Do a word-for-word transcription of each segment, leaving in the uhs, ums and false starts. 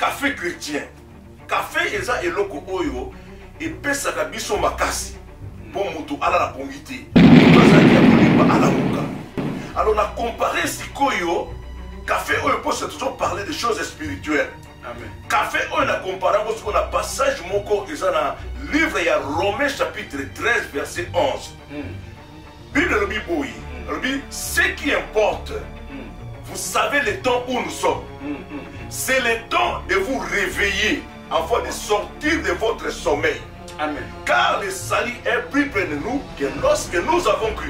café chrétien. Café eza eloko oyo epesaka biso makasi pour mutu ala la pongité. Alors on a comparé sikoyo café oyo pour toujours parler de choses spirituelles. Amen. Café oyo na comparé parce qu'on a passage moko eza na livre ya Romains chapitre treize verset onze. Mm. Bible le biboui. Mm. Ce qui importe, mm. vous savez le temps où nous sommes. Mm. Mm. C'est le temps de vous réveiller afin de sortir de votre sommeil. Amen. Car le salut est plus près de nous que lorsque nous avons cru.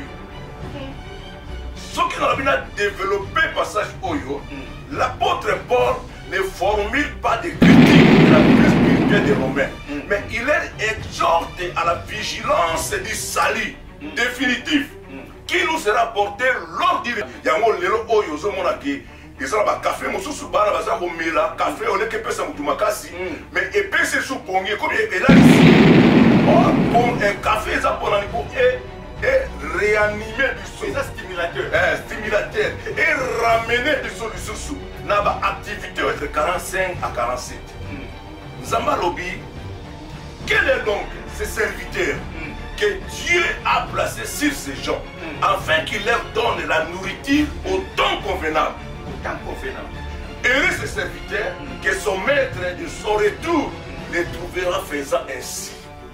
Ce qui nous a bien développé passage Oyo, mm. l'apôtre Paul ne formule pas de critique de la vie spirituelle des Romains, mm. mais il est exhorté à la vigilance du salut mm. définitif mm. qui nous sera porté lors du yango lelo Oyo zomonaki. Ils ont un café, ils ont un café, on est que pesa mutumakasi, mais épais c'est sous pongi comme il a ici. Pour un café, ils ont pour et réanimer du son. C'est un stimulateur. Un stimulateur et ramener du son du sous. N'a pas activité entre quarante-cinq à quarante-sept. Zamba Lobi, quel est donc ce serviteur que Dieu a placé sur ces gens afin qu'il leur donne la nourriture au temps convenable? Heureux ce serviteur que son maître de son retour les trouvera faisant ainsi.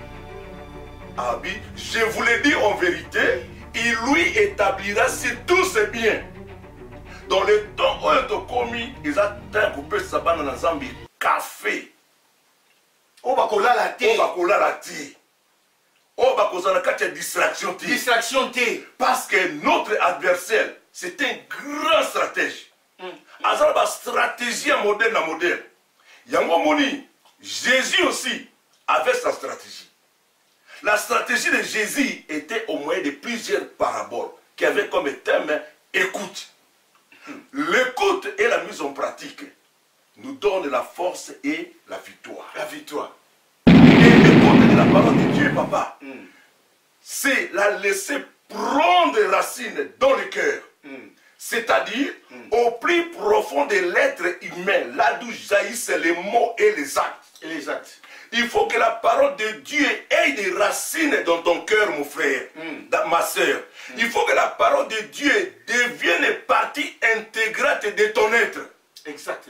Abi, je vous le dis en vérité, il lui établira sur tous ses biens. Dans le temps où il a commis, ils ont coupé sa bande dans Zambie. Café. On va coller la thé. On va coller la thé. On va causer la distraction thé. Distraction thé. Parce que notre adversaire, c'est un grand stratège. Azal ba stratégie moderne à moderne. Yango moni, Jésus aussi avait sa stratégie. La stratégie de Jésus était au moyen de plusieurs paraboles qui avaient comme thème écoute. L'écoute et la mise en pratique nous donnent la force et la victoire. La victoire. Et l'écoute de la parole de Dieu, papa, mm. c'est la laisser prendre racine dans le cœur. Mm. C'est-à-dire mm. au plus profond de l'être humain, là d'où jaillissent les mots et les actes. Et les actes. Il faut que la parole de Dieu ait des racines dans ton cœur, mon frère, mm. ma soeur. Mm. Il faut que la parole de Dieu devienne partie intégrante de ton être. Exact.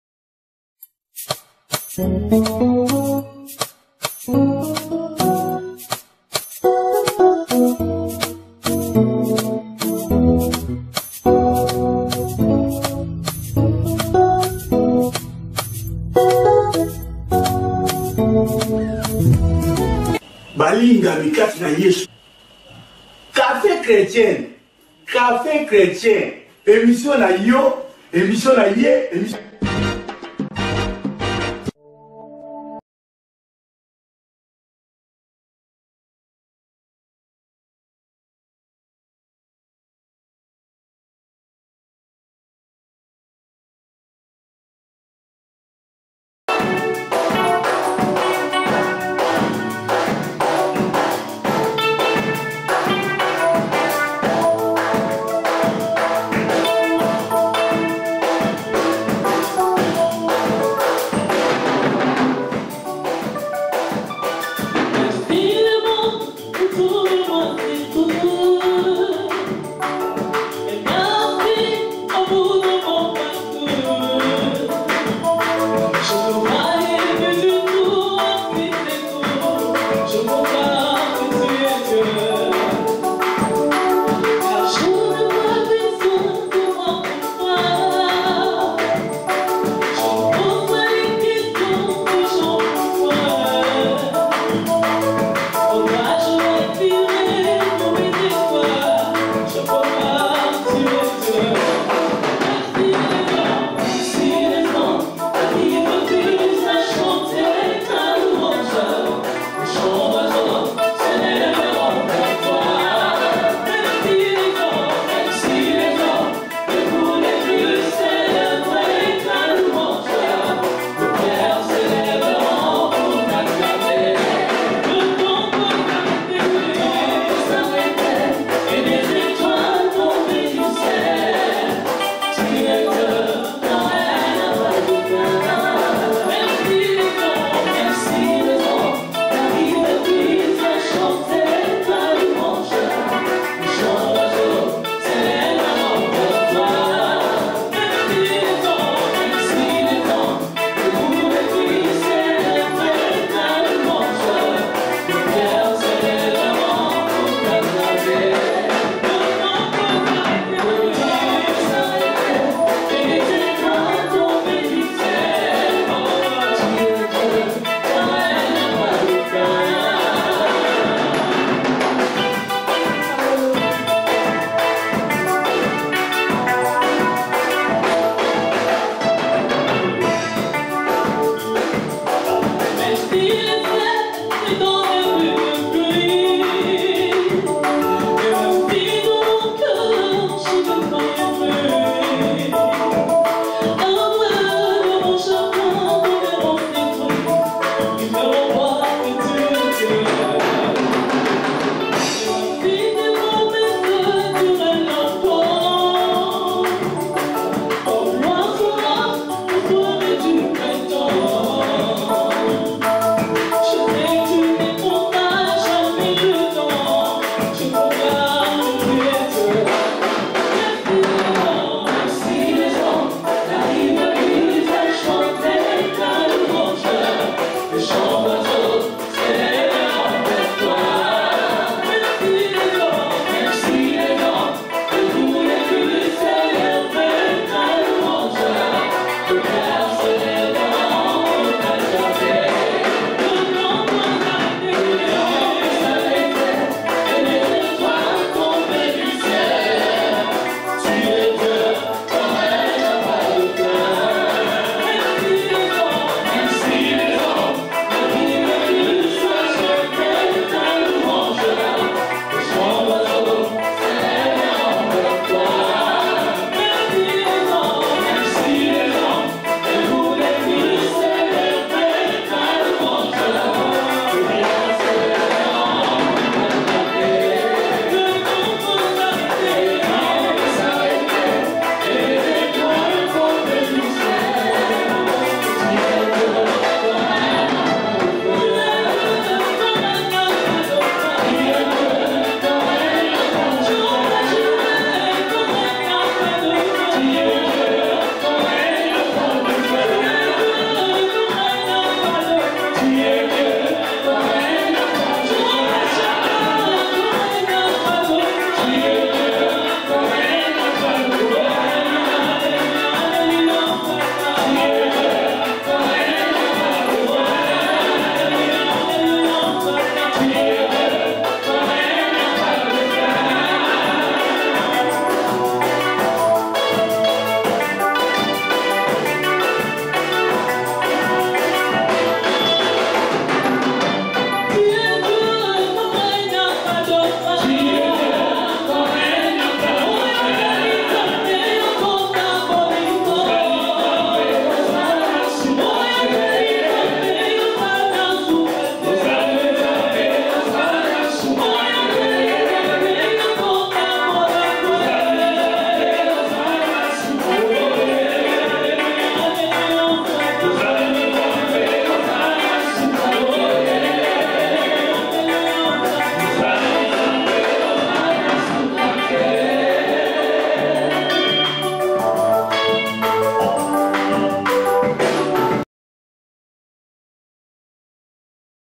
Balinga mikati na Yesu. Café chrétien. Café chrétien. Émission na yo, émission na ye, émission.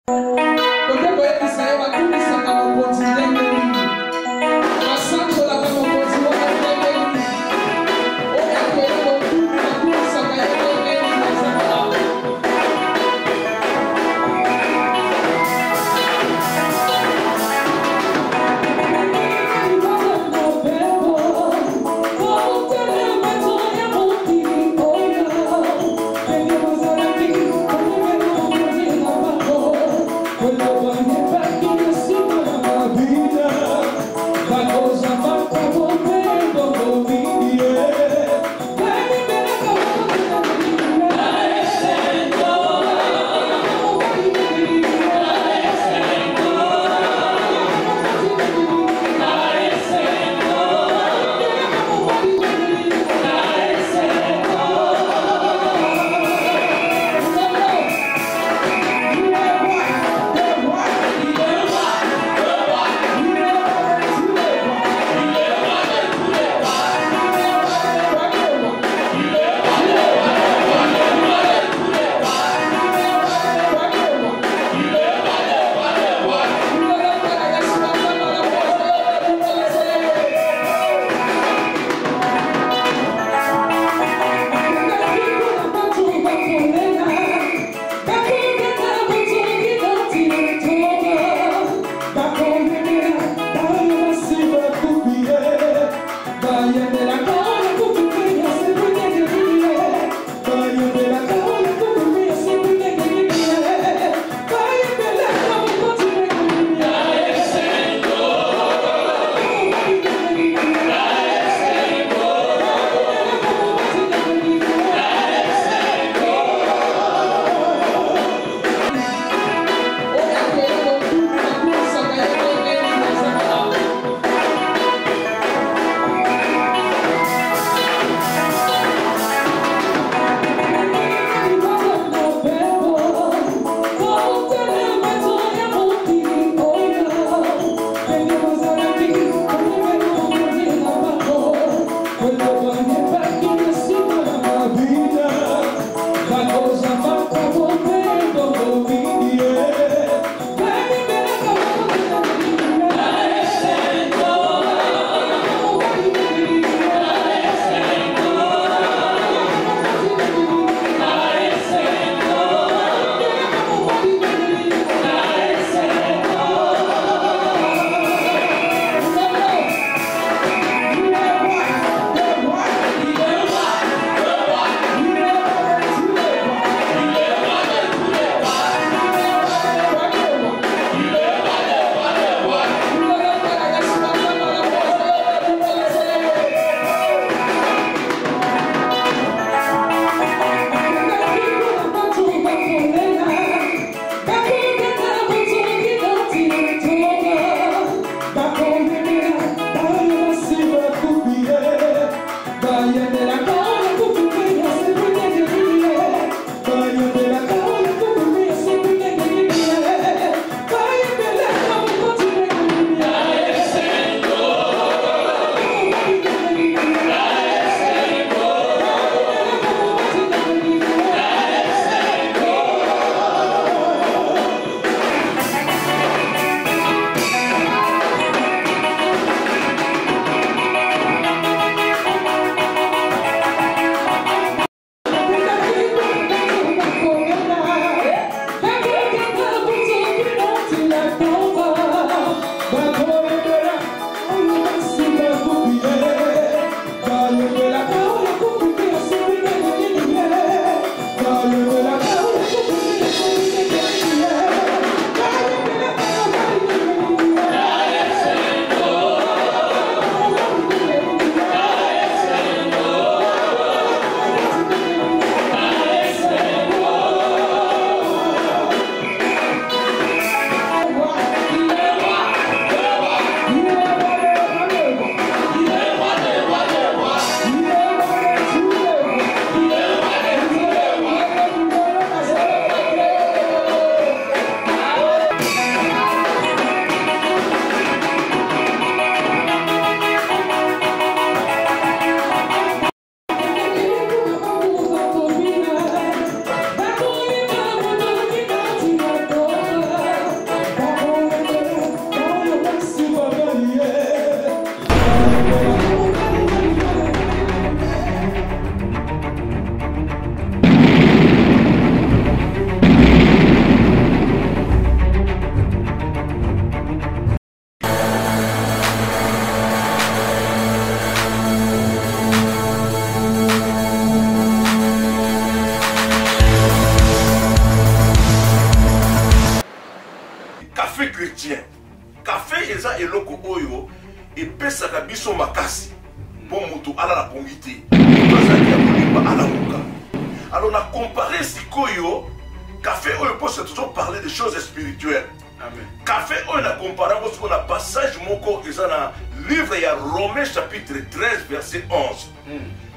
Oh, eloko oyo epesaka biso makasi mpo moto alala pongi te moto azalaki ya kolimba alamuka. Alors na comparé sikoyo café oyo mpo c'est toujours parler de choses spirituelles. Amen. Café oyo na comparé ngo sikoyo na passage moko eza na livre ya Romains chapitre treize verset onze.